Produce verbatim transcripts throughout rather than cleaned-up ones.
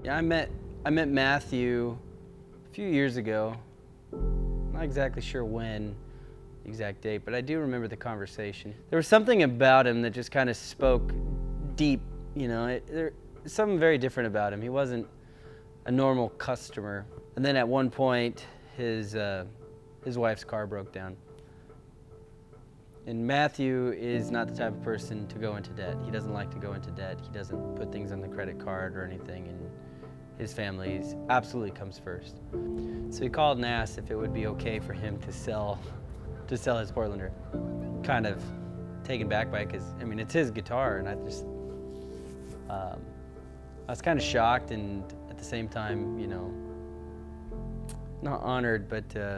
Yeah, I met I met Matthew a few years ago. Not exactly sure when, the exact date, but I do remember the conversation. There was something about him that just kind of spoke deep, you know. It, there, something very different about him. He wasn't a normal customer. And then at one point, his uh, his wife's car broke down. And Matthew is not the type of person to go into debt. He doesn't like to go into debt. He doesn't put things on the credit card or anything, and his family absolutely comes first. So he called and asked if it would be okay for him to sell, to sell his Portlander. Kind of taken back by it, because I mean it's his guitar, and I just, um, I was kind of shocked, and at the same time, you know, not honored, but. Uh,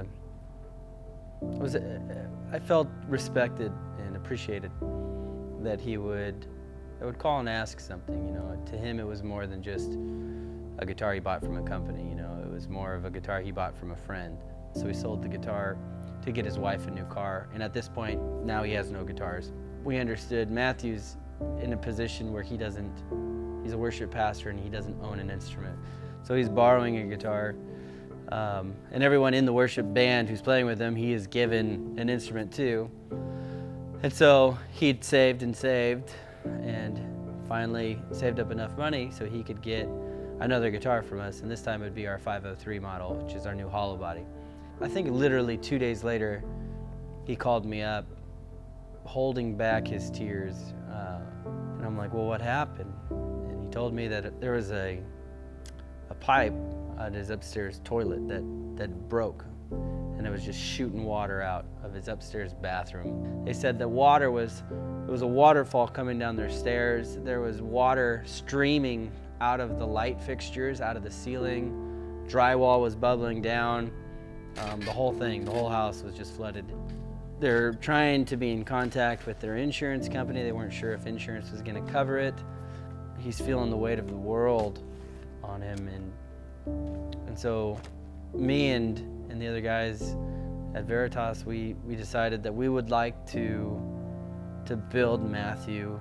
I was, I felt respected and appreciated that he would, I would call and ask something, you know. To him, it was more than just a guitar he bought from a company, you know. It was more of a guitar he bought from a friend. So he sold the guitar to get his wife a new car, and at this point, now he has no guitars. We understood Matthew's in a position where he doesn't, he's a worship pastor and he doesn't own an instrument. So he's borrowing a guitar. Um, and everyone in the worship band who's playing with him, he is given an instrument too. And so he'd saved and saved and finally saved up enough money so he could get another guitar from us, and this time it would be our five oh three model, which is our new hollow body. I think literally two days later, he called me up holding back his tears. Uh, and I'm like, well, what happened? And he told me that there was a, a pipe at his upstairs toilet that, that broke, and it was just shooting water out of his upstairs bathroom. They said the water was, it was a waterfall coming down their stairs. There was water streaming out of the light fixtures, out of the ceiling. Drywall was bubbling down. Um, the whole thing, the whole house was just flooded. They're trying to be in contact with their insurance company. They weren't sure if insurance was gonna cover it. He's feeling the weight of the world on him, and And so me and, and the other guys at Veritas, we, we decided that we would like to, to build Matthew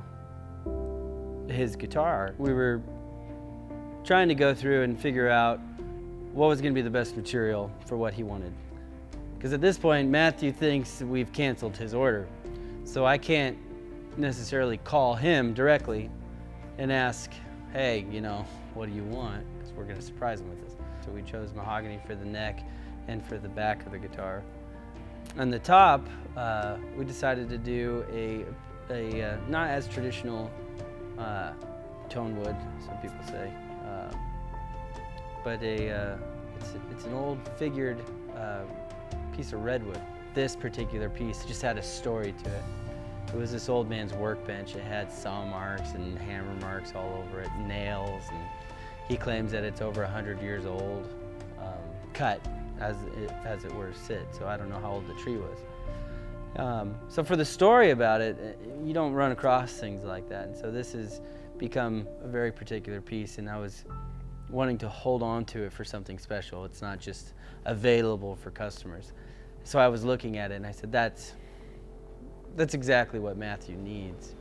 his guitar. We were trying to go through and figure out what was going to be the best material for what he wanted. Because at this point, Matthew thinks we've canceled his order. So I can't necessarily call him directly and ask, hey, you know, what do you want? Because we're going to surprise him with this. So we chose mahogany for the neck and for the back of the guitar. On the top, uh, we decided to do a, a uh, not as traditional uh, tone wood, some people say, uh, but a, uh, it's, it's an old figured uh, piece of redwood. This particular piece just had a story to it. It was this old man's workbench. It had saw marks and hammer marks all over it, nails, and he claims that it's over a hundred years old, um, cut as it, as it were sit. So I don't know how old the tree was. Um, so for the story about it, you don't run across things like that. And so this has become a very particular piece, and I was wanting to hold on to it for something special. It's not just available for customers. So I was looking at it and I said, that's, that's exactly what Matthew needs.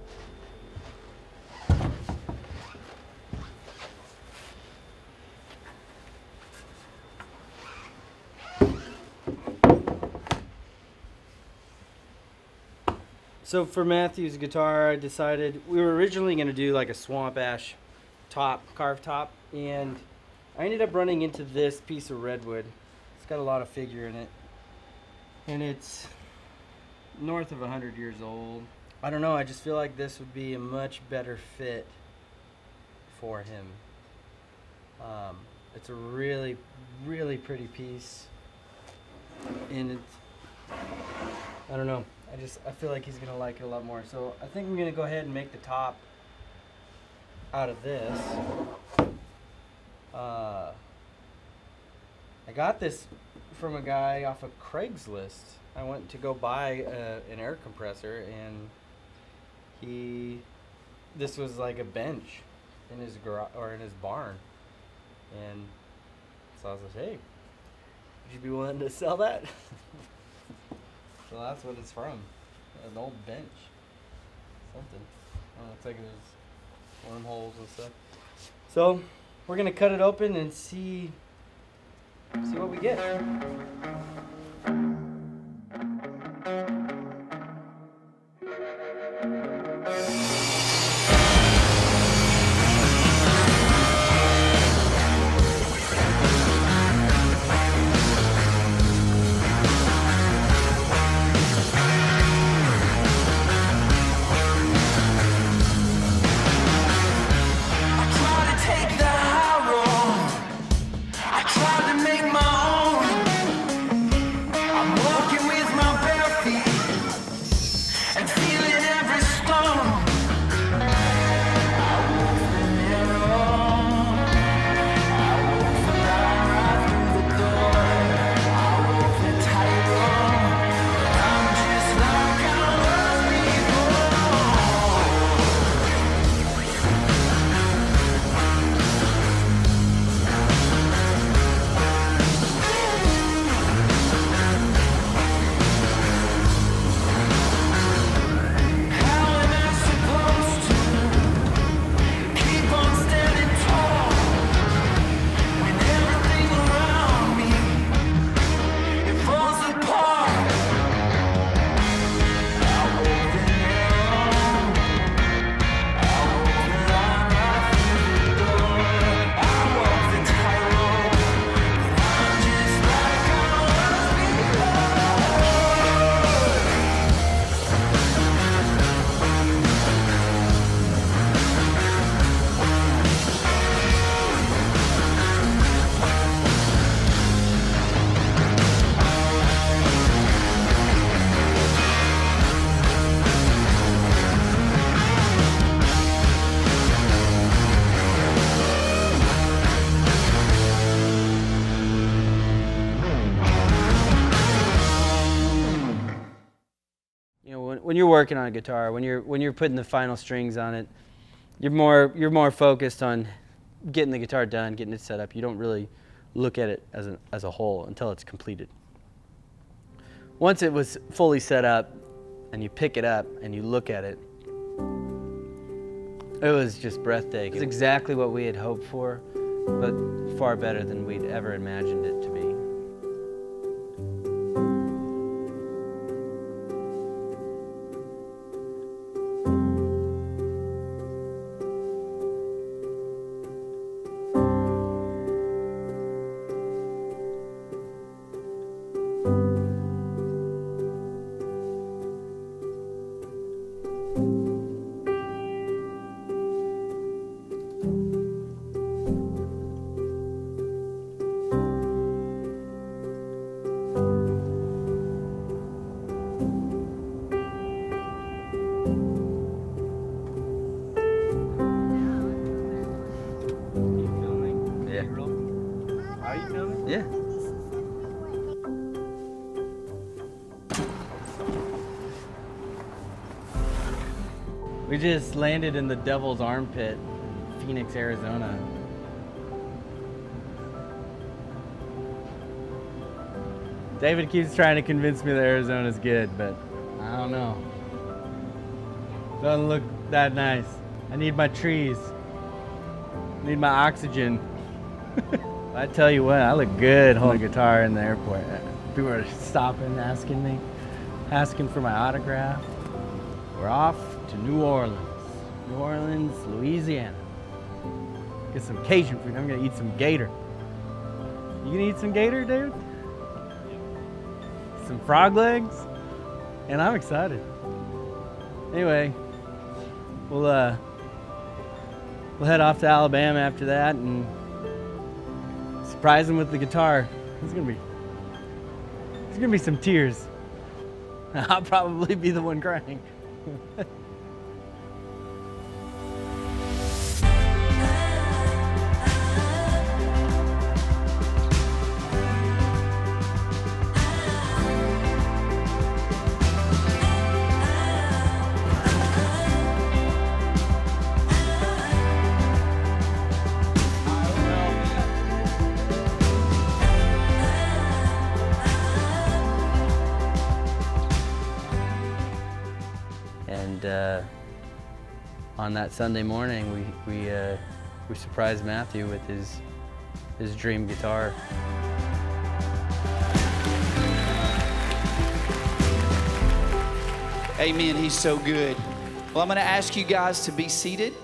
So for Matthew's guitar, I decided we were originally going to do like a swamp ash top, carved top, and I ended up running into this piece of redwood. It's got a lot of figure in it, and it's north of a hundred years old. I don't know, I just feel like this would be a much better fit for him. Um, it's a really, really pretty piece, and it's, I don't know. I just, I feel like he's gonna like it a lot more. So I think I'm gonna go ahead and make the top out of this. Uh, I got this from a guy off of Craigslist. I went to go buy a, an air compressor, and he, this was like a bench in his garage or in his barn. And so I was like, hey, would you be willing to sell that? So that's what it's from, an old bench, something. I don't know, it's like there's wormholes and stuff. So we're gonna cut it open and see, see what we get. When you're working on a guitar, when you're when you're putting the final strings on it, you're more you're more focused on getting the guitar done, getting it set up. You don't really look at it as a as a whole until it's completed. Once it was fully set up, and you pick it up and you look at it, it was just breathtaking. It's exactly what we had hoped for, but far better than we'd ever imagined it to be. Yeah. We just landed in the Devil's Armpit, Phoenix, Arizona. David keeps trying to convince me that Arizona's good, but I don't know. Doesn't look that nice. I need my trees. I need my oxygen. I tell you what, I look good holding a guitar in the airport. People are stopping, asking me, asking for my autograph. We're off to New Orleans. New Orleans, Louisiana. Get some Cajun food. I'm gonna eat some gator. You gonna eat some gator, dude? Some frog legs? And I'm excited. Anyway, we'll uh, we'll head off to Alabama after that and surprise him with the guitar. It's gonna be, it's gonna be some tears. I'll probably be the one crying. And uh, on that Sunday morning, we, we uh, we surprised Matthew with his, his dream guitar. Amen, he's so good. Well, I'm gonna ask you guys to be seated.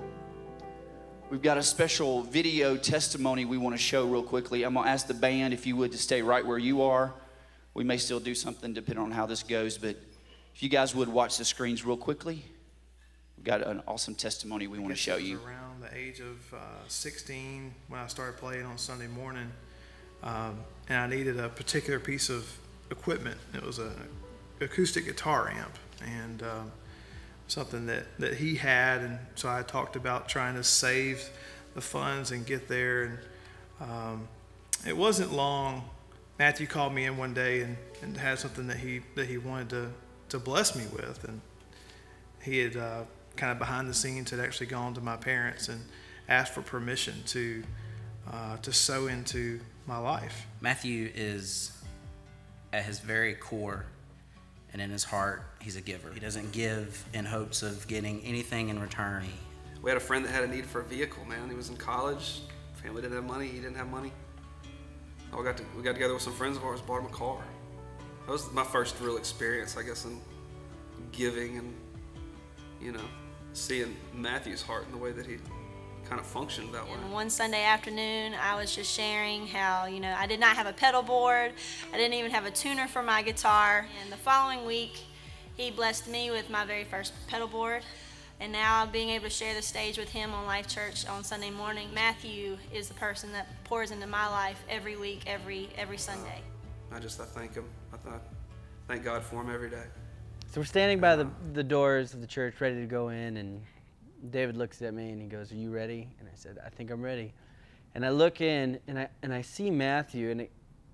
We've got a special video testimony we wanna show real quickly. I'm gonna ask the band if you would to stay right where you are. We may still do something depending on how this goes, but if you guys would watch the screens real quickly. We've got an awesome testimony we wanna show you. Around the age of uh, sixteen when I started playing on Sunday morning, um, and I needed a particular piece of equipment. It was an acoustic guitar amp, and um, something that, that he had, and so I talked about trying to save the funds and get there, and um, it wasn't long. Matthew called me in one day and, and had something that he that he wanted to, to bless me with, and he had uh, kind of behind the scenes had actually gone to my parents and asked for permission to uh, to sow into my life. Matthew is, at his very core and in his heart, he's a giver. He doesn't give in hopes of getting anything in return. We had a friend that had a need for a vehicle, man. He was in college, family didn't have money, he didn't have money. We got, to, we got together with some friends of ours, bought him a car. That was my first real experience, I guess, in giving and, you know, seeing Matthew's heart in the way that he kind of functioned that way. And one Sunday afternoon, I was just sharing how, you know, I did not have a pedal board. I didn't even have a tuner for my guitar. And the following week, he blessed me with my very first pedal board. And now being able to share the stage with him on Life Church on Sunday morning, Matthew is the person that pours into my life every week, every every Sunday. Uh, I just, I thank him. I thought, thank God for him every day. So we're standing by the, the doors of the church ready to go in, and David looks at me and he goes, "Are you ready?" And I said, "I think I'm ready." And I look in and I, and I see Matthew, and it,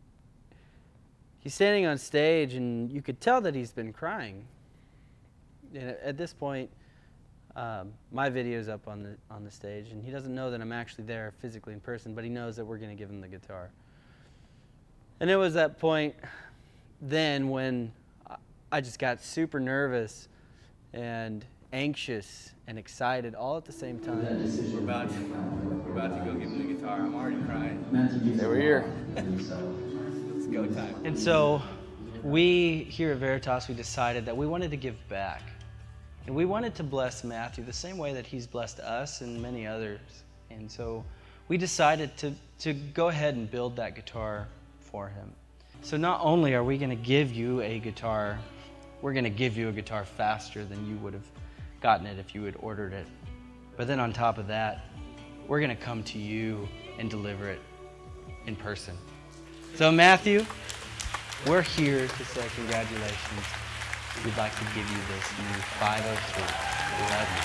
he's standing on stage, and you could tell that he's been crying. And at, at this point, um, my video's up on the, on the stage, and he doesn't know that I'm actually there physically in person, but he knows that we're going to give him the guitar. And it was that point then when I just got super nervous and anxious and excited all at the same time. We're about to, we're about to go give him the guitar. I'm already crying. They were here. It's go time. And so we here at Veritas, we decided that we wanted to give back. And we wanted to bless Matthew the same way that he's blessed us and many others. And so we decided to, to go ahead and build that guitar for him. So not only are we going to give you a guitar, we're going to give you a guitar faster than you would have gotten it if you had ordered it. But then on top of that, we're going to come to you and deliver it in person. So Matthew, we're here to say congratulations. We'd like to give you this new five oh three. We love you.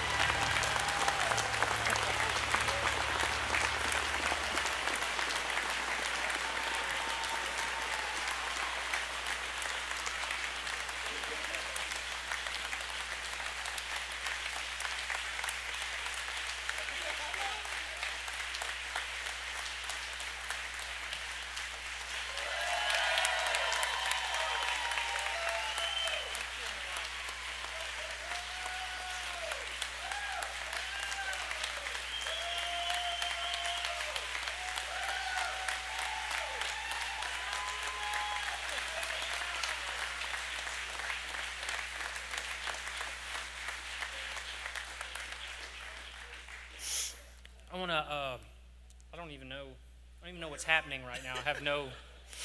I want to, uh, I don't even know, I don't even know what's happening right now. I have no,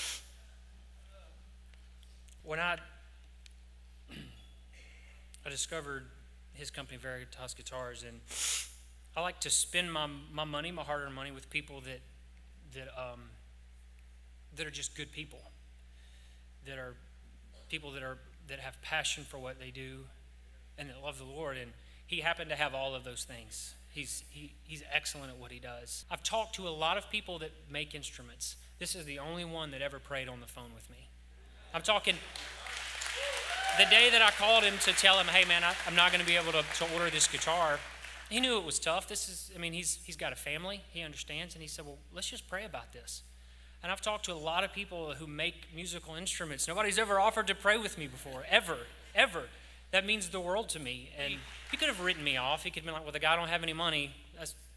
when I, I discovered his company, Veritas Guitars, and I like to spend my, my money, my hard-earned money, with people that, that, um, that are just good people, that are people that are, that have passion for what they do and that love the Lord, and he happened to have all of those things. He's, he, he's excellent at what he does. I've talked to a lot of people that make instruments. This is the only one that ever prayed on the phone with me. I'm talking, the day that I called him to tell him, hey man, I, I'm not going to be able to, to order this guitar, he knew it was tough. This is, I mean, he's, he's got a family, he understands, and he said, well, let's just pray about this. And I've talked to a lot of people who make musical instruments. Nobody's ever offered to pray with me before, ever, ever. That means the world to me. And he could have written me off. He could have been like, well, the guy don't have any money. That's,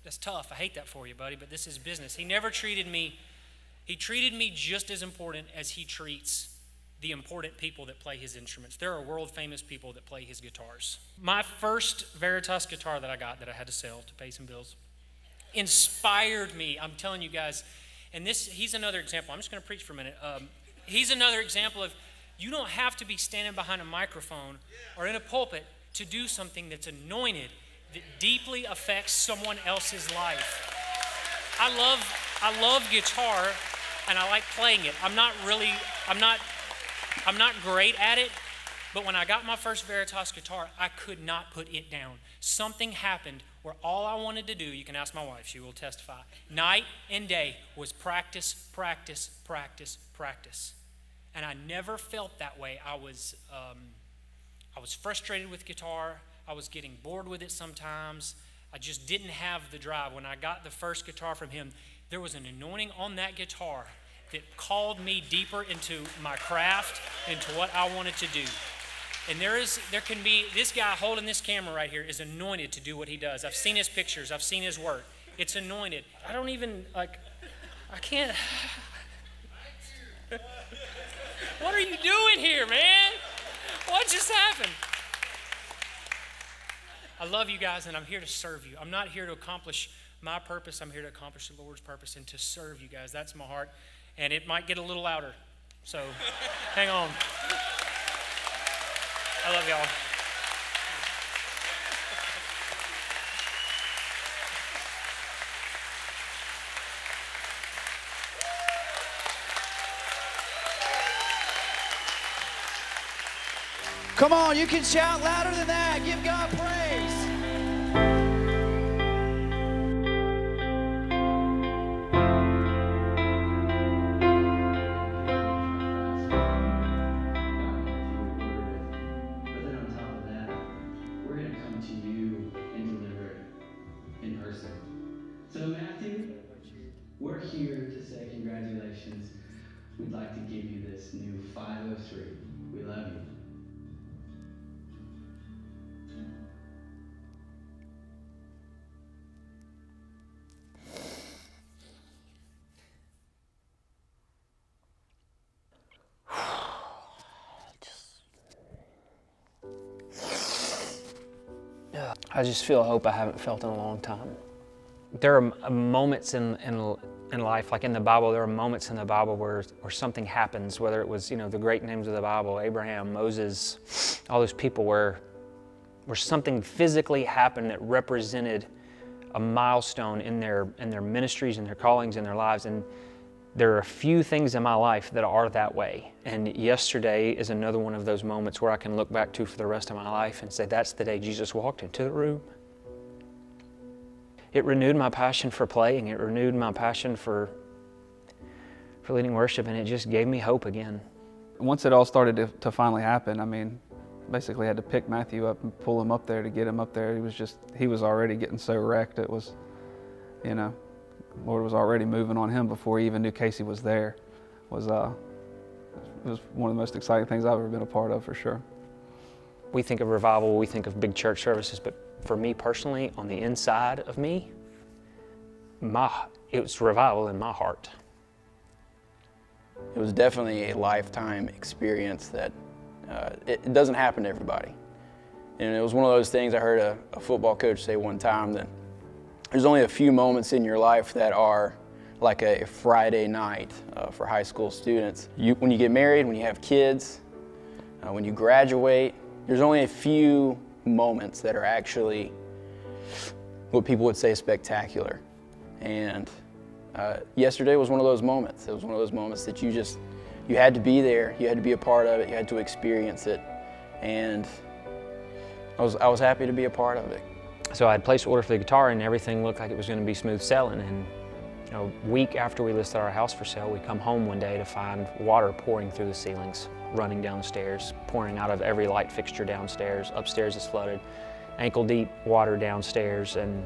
that's tough. I hate that for you, buddy, but this is business. He never treated me, he treated me just as important as he treats the important people that play his instruments. There are world famous people that play his guitars. My first Veritas guitar that I got that I had to sell to pay some bills inspired me. I'm telling you guys, and this, he's another example. I'm just gonna preach for a minute. Um, he's another example of you don't have to be standing behind a microphone or in a pulpit to do something that's anointed, that deeply affects someone else's life. I love, I love guitar and I like playing it. I'm not really, I'm not, I'm not great at it, but when I got my first Veritas guitar, I could not put it down. Something happened where all I wanted to do, you can ask my wife, she will testify, night and day was practice, practice, practice, practice. And I never felt that way. I was, um, I was frustrated with guitar. I was getting bored with it sometimes. I just didn't have the drive. When I got the first guitar from him, there was an anointing on that guitar that called me deeper into my craft, into what I wanted to do. And there is, there can be, this guy holding this camera right here is anointed to do what he does. I've seen his pictures, I've seen his work. It's anointed. I don't even, like, I can't. What are you doing here, man? What just happened? I love you guys, and I'm here to serve you. I'm not here to accomplish my purpose. I'm here to accomplish the Lord's purpose and to serve you guys. That's my heart. And it might get a little louder, so hang on. I love y'all. Come on, you can shout louder than that. Give God praise. But then on top of that, we're going to come to you and deliver it in person. So Matthew, we're here to say congratulations. We'd like to give you this new five oh three. We love you. I just feel a hope I haven't felt in a long time. There are moments in, in, in life, like in the Bible, there are moments in the Bible where, where something happens, whether it was, you know, the great names of the Bible, Abraham, Moses, all those people where, where something physically happened that represented a milestone in their, in their ministries and their callings and their lives. And there are a few things in my life that are that way. And yesterday is another one of those moments where I can look back to for the rest of my life and say, that's the day Jesus walked into the room. It renewed my passion for playing. It renewed my passion for, for leading worship, and it just gave me hope again. Once it all started to, to finally happen, I mean, basically had to pick Matthew up and pull him up there to get him up there. He was just, he was already getting so wrecked. It was, you know, Lord was already moving on him before he even knew Casey was there. It was, uh, it was one of the most exciting things I've ever been a part of, for sure. We think of revival, we think of big church services, but for me personally, on the inside of me, my, it was revival in my heart. It was definitely a lifetime experience that uh, it, it doesn't happen to everybody. And it was one of those things I heard a, a football coach say one time, that there's only a few moments in your life that are like a Friday night uh, for high school students. You, when you get married, when you have kids, uh, when you graduate, there's only a few moments that are actually what people would say spectacular. And uh, yesterday was one of those moments. It was one of those moments that you just, you had to be there, you had to be a part of it, you had to experience it. And I was, I was happy to be a part of it. So I had placed an order for the guitar, and everything looked like it was going to be smooth sailing. And you know, a week after we listed our house for sale, we come home one day to find water pouring through the ceilings, running down the stairs, pouring out of every light fixture downstairs. Upstairs is flooded, ankle deep water downstairs, and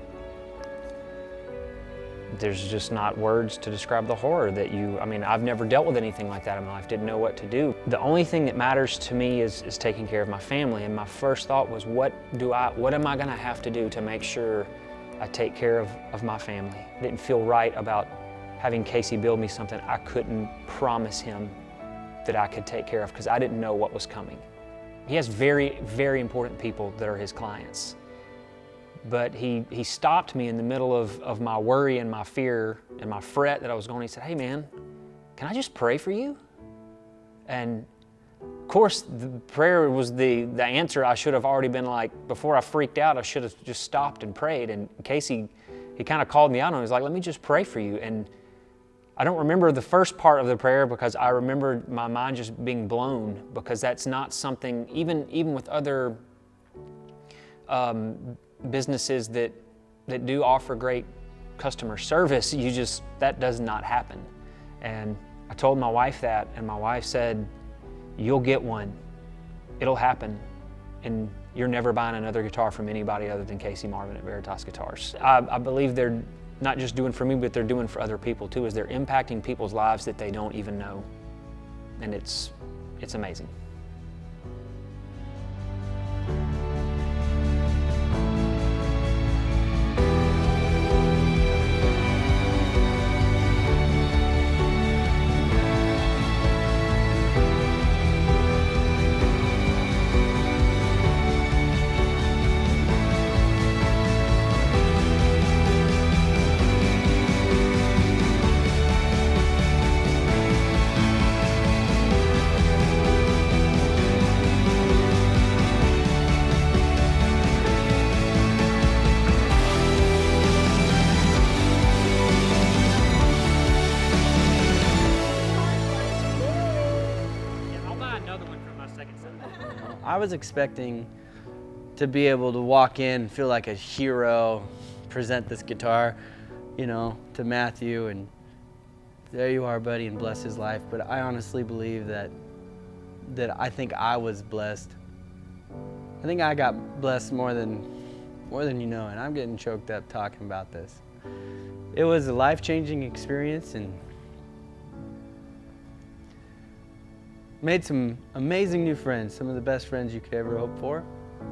there's just not words to describe the horror that you, I mean, I've never dealt with anything like that in my life, didn't know what to do. The only thing that matters to me is, is taking care of my family, and my first thought was, what do I, what am I gonna have to do to make sure I take care of, of my family. I didn't feel right about having Casey build me something I couldn't promise him that I could take care of because I didn't know what was coming. He has very, very important people that are his clients. But he, he stopped me in the middle of, of my worry and my fear and my fret that I was going. He said, hey man, can I just pray for you? And of course, the prayer was the, the answer. I should have already been like, before I freaked out, I should have just stopped and prayed. And Casey, he kind of called me out on it. He was like, let me just pray for you. And I don't remember the first part of the prayer because I remember my mind just being blown, because that's not something, even, even with other um, businesses that, that do offer great customer service, you just, that does not happen. And I told my wife that, and my wife said, you'll get one, it'll happen, and you're never buying another guitar from anybody other than Casey Marvin at Veritas Guitars. I, I believe they're not just doing for me, but they're doing for other people too, is they're impacting people's lives that they don't even know. And it's, it's amazing. I was expecting to be able to walk in, feel like a hero, present this guitar, you know, to Matthew, and there you are, buddy, and bless his life. But I honestly believe that, that I think I was blessed. I think I got blessed more than, more than you know, and I'm getting choked up talking about this. It was a life-changing experience, and made some amazing new friends, some of the best friends you could ever hope for.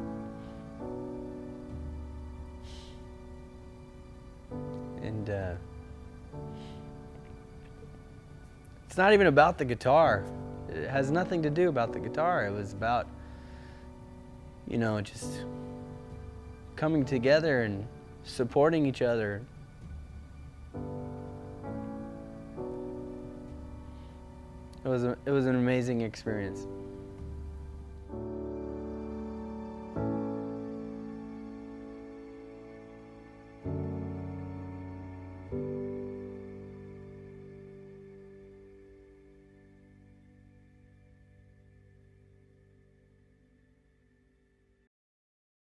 And uh, it's not even about the guitar. It has nothing to do about the guitar. It was about, you know, just coming together and supporting each other. It was, a, it was an amazing experience.